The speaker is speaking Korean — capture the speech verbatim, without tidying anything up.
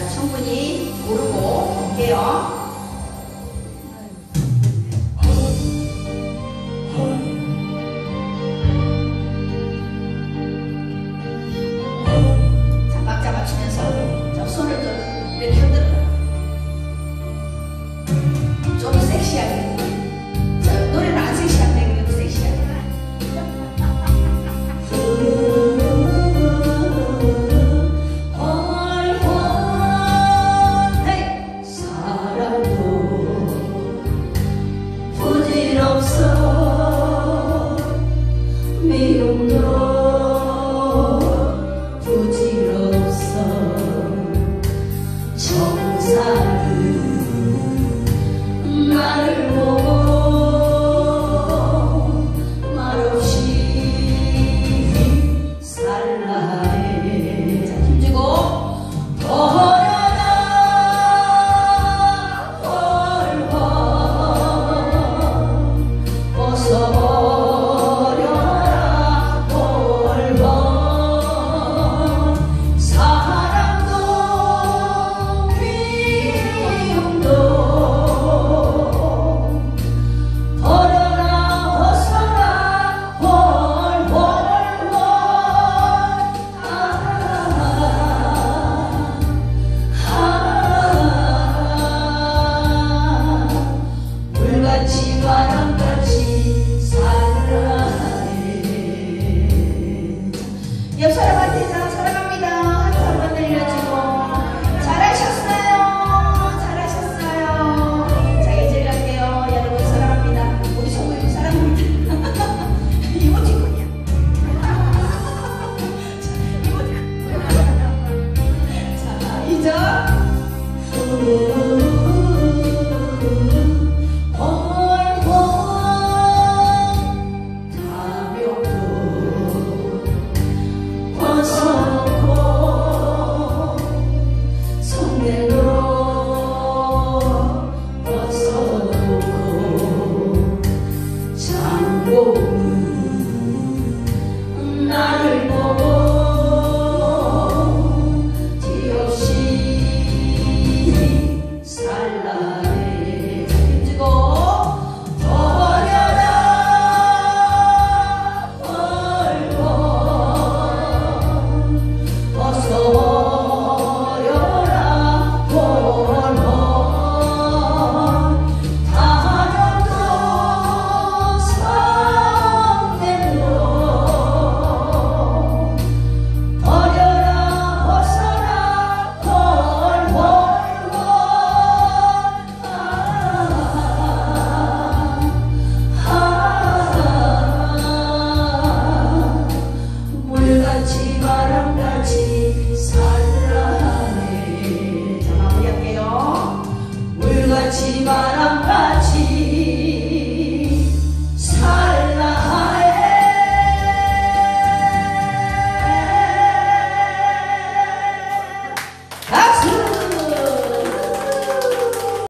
충분히 고르고 볼게요. 자, 박자 맞추면서 좀 손을 좀 이렇게 흔들어요. 좀 섹시하게. 자, 노래는 안 섹시한데 이것도 섹시하게. 부질없어 미움도 부질없어 정사는 나를 보고 말없이 살라 해. 자, 힘주고 벗어버려라 벌벌 사랑도 미움도 버려라 벗어라 벌벌 아, 아, 물같이 바람같이 옆 사람한테 자, 사랑합니다 하트 한번 내려주고 잘하셨어요. 잘하셨어요. 자, 이제 갈게요. 여러분 사랑합니다. 우리 성우님 사랑합니다. 이모티콘이야. 이모티콘. 자, 이제